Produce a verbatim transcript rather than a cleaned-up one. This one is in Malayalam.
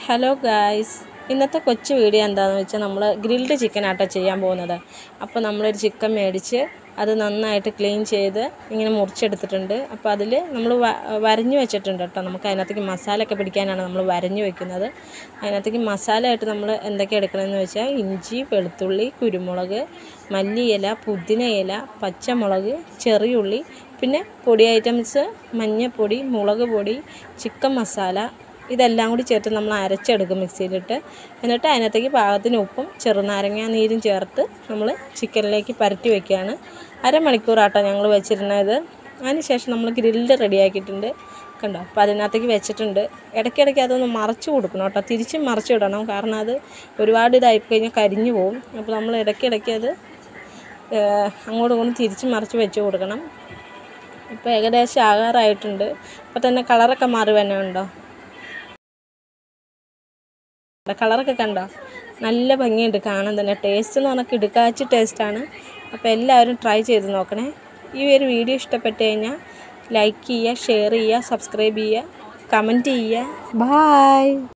ഹലോ ഗായ്സ്, ഇന്നത്തെ കൊച്ചു വീഡിയോ എന്താണെന്ന് വെച്ചാൽ നമ്മൾ ഗ്രിൽഡ് ചിക്കൻ ആട്ടോ ചെയ്യാൻ പോകുന്നത്. അപ്പോൾ നമ്മളൊരു ചിക്കൻ മേടിച്ച് അത് നന്നായിട്ട് ക്ലീൻ ചെയ്ത് ഇങ്ങനെ മുറിച്ചെടുത്തിട്ടുണ്ട്. അപ്പോൾ അതിൽ നമ്മൾ വരഞ്ഞു വെച്ചിട്ടുണ്ട് കേട്ടോ. നമുക്ക് അതിനകത്തേക്ക് മസാലയൊക്കെ പിടിക്കാനാണ് നമ്മൾ വരഞ്ഞു വെക്കുന്നത്. അതിനകത്തേക്ക് മസാലയായിട്ട് നമ്മൾ എന്തൊക്കെ എടുക്കണമെന്ന് വെച്ചാൽ ഇഞ്ചി, വെളുത്തുള്ളി, കുരുമുളക്, മല്ലിയില, പുതിനയില, പച്ചമുളക്, ചെറിയുള്ളി, പിന്നെ പൊടി ഐറ്റംസ് മഞ്ഞൾപ്പൊടി, മുളക് പൊടി, ചിക്കൻ മസാല, ഇതെല്ലാം കൂടി ചേർത്ത് നമ്മൾ അരച്ചെടുക്കും മിക്സിയിലിട്ട്. എന്നിട്ട് അതിനകത്തേക്ക് പാകത്തിന് ഉപ്പും ചെറുനാരങ്ങ നീരും ചേർത്ത് നമ്മൾ ചിക്കനിലേക്ക് പരട്ടി വയ്ക്കുകയാണ്. അരമണിക്കൂറാട്ടോ ഞങ്ങൾ വെച്ചിരുന്നത്. അതിനുശേഷം നമ്മൾ ഗ്രിൽഡ് റെഡിയാക്കിയിട്ടുണ്ട് കണ്ടോ. അപ്പോൾ അതിനകത്തേക്ക് വെച്ചിട്ടുണ്ട്. ഇടയ്ക്കിടയ്ക്ക് അതൊന്ന് മറച്ചു കൊടുക്കണം കേട്ടോ. തിരിച്ചും മറച്ചു വിടണം, കാരണം അത് ഒരുപാട് ഇതായി കഴിഞ്ഞാൽ കരിഞ്ഞു പോകും. അപ്പോൾ നമ്മൾ ഇടയ്ക്കിടയ്ക്ക് അത് അങ്ങോട്ടും ഇങ്ങോട്ടും തിരിച്ച് മറിച്ച് വെച്ച് കൊടുക്കണം. ഇപ്പോൾ ഏകദേശം ആകാറായിട്ടുണ്ട്. അപ്പോൾ തന്നെ കളറൊക്കെ മാറി തന്നെ ഉണ്ടോ, കളറൊക്കെ കണ്ടോ, നല്ല ഭംഗിയുണ്ട് കാണാൻ തന്നെ. ടേസ്റ്റ് എന്ന് പറഞ്ഞാൽ കിടുക്കാച്ചി ടേസ്റ്റാണ്. അപ്പോൾ എല്ലാവരും ട്രൈ ചെയ്ത് നോക്കണേ. ഈ ഒരു വീഡിയോ ഇഷ്ടപ്പെട്ട് കഴിഞ്ഞാൽ ലൈക്ക് ചെയ്യുക, ഷെയർ ചെയ്യുക, സബ്സ്ക്രൈബ് ചെയ്യുക, കമൻറ്റ് ചെയ്യുക. ബൈ.